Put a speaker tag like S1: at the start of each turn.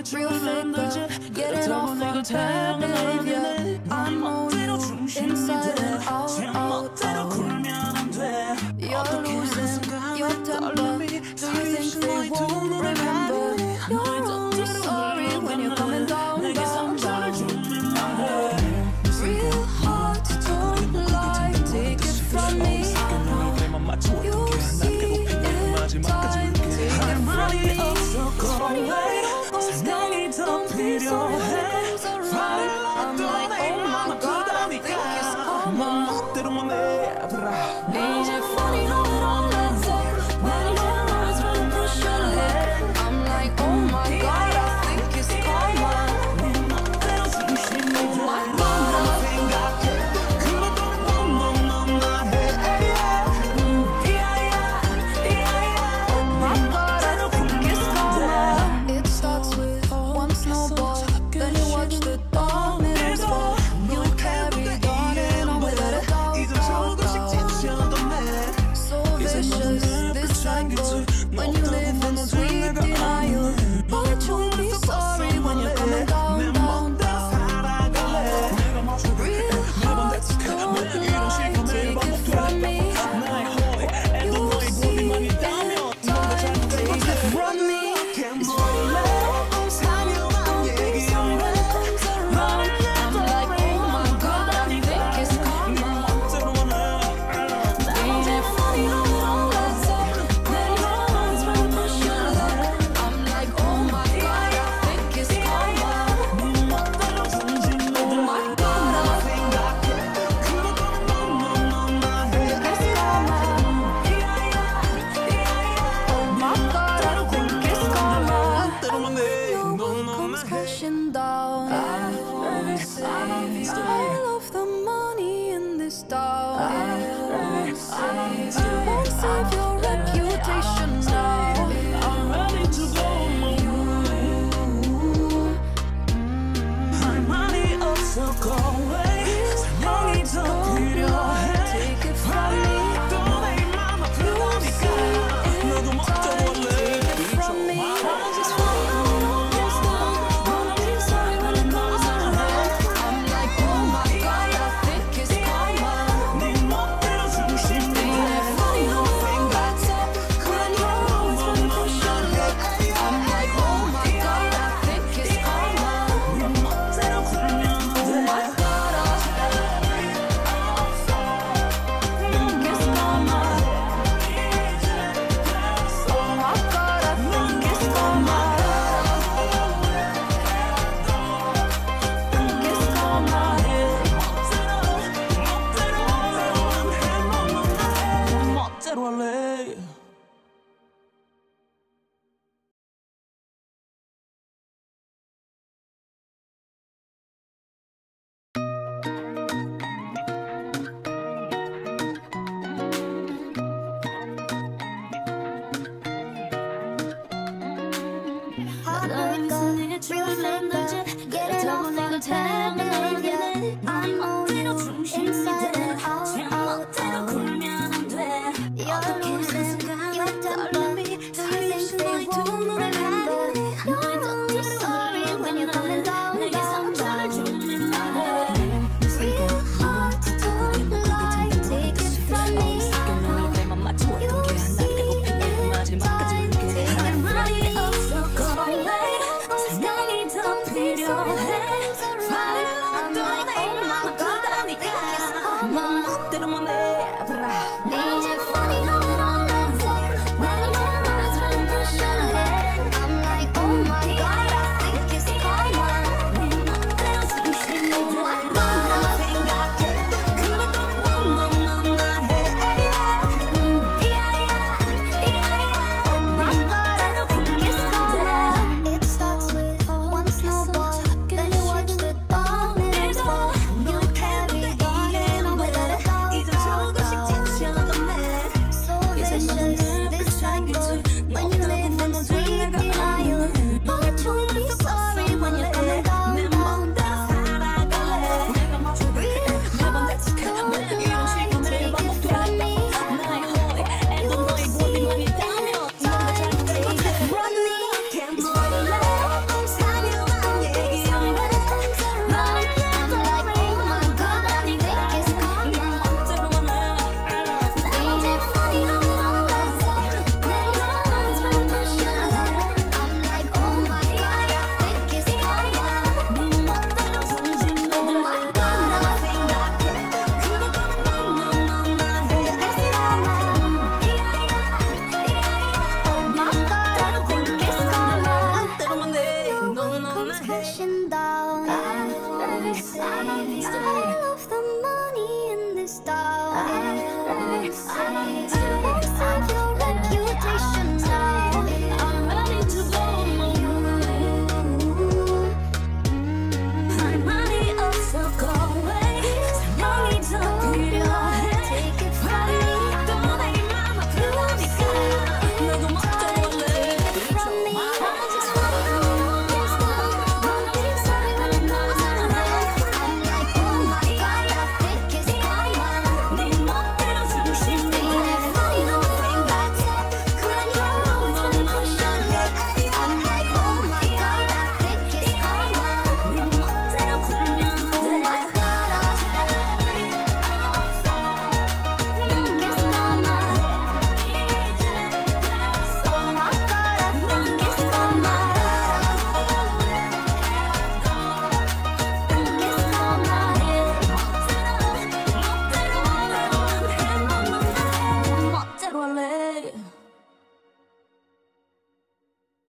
S1: real figure. Get it off on behavior. I know you inside and out, out, out. You're losing your temper. Do you think they won't remember? You're only sorry when you're coming down, down, down. Real hard to don't lie, take it from me. You see in time, take it from me. It's funny how it all goes down, something so comes around. I'm like, oh my God, I think it's karma. Ain't it funny how it all adds up when your eyes run push your leg? I'm like, oh my God, I think it's karma. Oh my God. When you live in sweet denial, but you'll be sorry when you're coming down, down, down. Real hard to don't lie, take it from me. You see in time, take it from me. It's funny how it all goes down, something so when it comes around. I'm like, oh my God, I think it's karma. Ain't it funny how it all adds up? I love the money in this town. Won't save your reputation now. I'm ready to go. My money also go away. Money don't 필요해. Take it from me. You see in time. Take it from me. Just funny how it all goes down. Gonna be sorry when it comes around. I'm like, oh my God, I think it's karma. Ain't it funny how it all adds up when your eyes run push your leg? I'm like, oh my God, I think it's karma. Oh my God, I think it's karma. Oh my God, I think it's karma. Think it's karma. 멋대로 할래.
S2: Get it off on behavior. I know you inside and out, out, out. You're losing your temper. Do you think they won't remember? You're only sorry when you're coming down, down, down. Real hard to don't lie, take it from me. You see in time, take it from me. 필요해. I'm like, oh my God. used to be.